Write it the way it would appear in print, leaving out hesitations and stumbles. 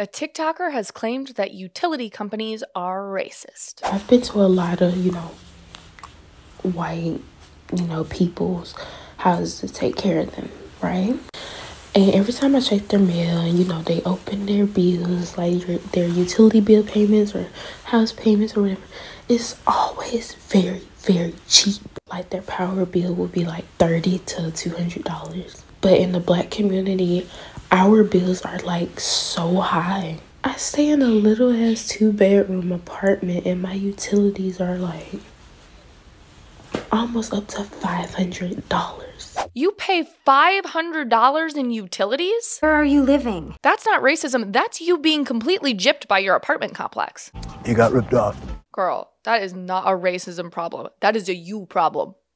A TikToker has claimed that utility companies are racist. I've been to a lot of, white, people's houses to take care of them, right? And every time I check their mail and, they open their bills, like their utility bill payments or house payments or whatever, it's always very, very cheap. Like their power bill would be like $30 to $200. But in the Black community, our bills are like so high. I stay in a little ass 2-bedroom apartment and my utilities are like almost up to $500. You pay $500 in utilities? Where are you living? That's not racism. That's you being completely gypped by your apartment complex. You got ripped off. Girl, that is not a racism problem. That is a you problem.